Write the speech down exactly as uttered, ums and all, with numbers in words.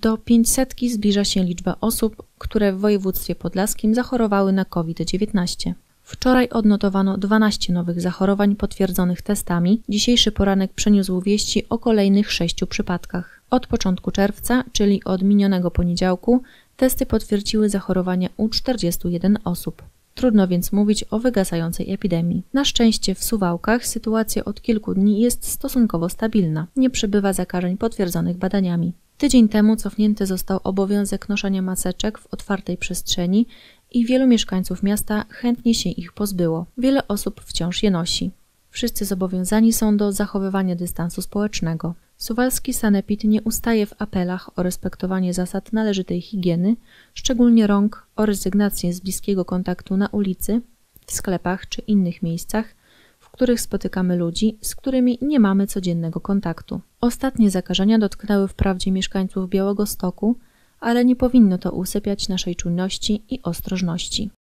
Do pięćsetki zbliża się liczba osób, które w województwie podlaskim zachorowały na COVID dziewiętnaście. Wczoraj odnotowano dwanaście nowych zachorowań potwierdzonych testami. Dzisiejszy poranek przyniósł wieści o kolejnych sześciu przypadkach. Od początku czerwca, czyli od minionego poniedziałku, testy potwierdziły zachorowania u czterdziestu jeden osób. Trudno więc mówić o wygasającej epidemii. Na szczęście w Suwałkach sytuacja od kilku dni jest stosunkowo stabilna. Nie przybywa zakażeń potwierdzonych badaniami. Tydzień temu cofnięty został obowiązek noszenia maseczek w otwartej przestrzeni i wielu mieszkańców miasta chętnie się ich pozbyło. Wiele osób wciąż je nosi. Wszyscy zobowiązani są do zachowywania dystansu społecznego. Suwalski sanepid nie ustaje w apelach o respektowanie zasad należytej higieny, szczególnie rąk, o rezygnację z bliskiego kontaktu na ulicy, w sklepach czy innych miejscach, w których spotykamy ludzi, z którymi nie mamy codziennego kontaktu. Ostatnie zakażenia dotknęły wprawdzie mieszkańców Białegostoku, ale nie powinno to usypiać naszej czujności i ostrożności.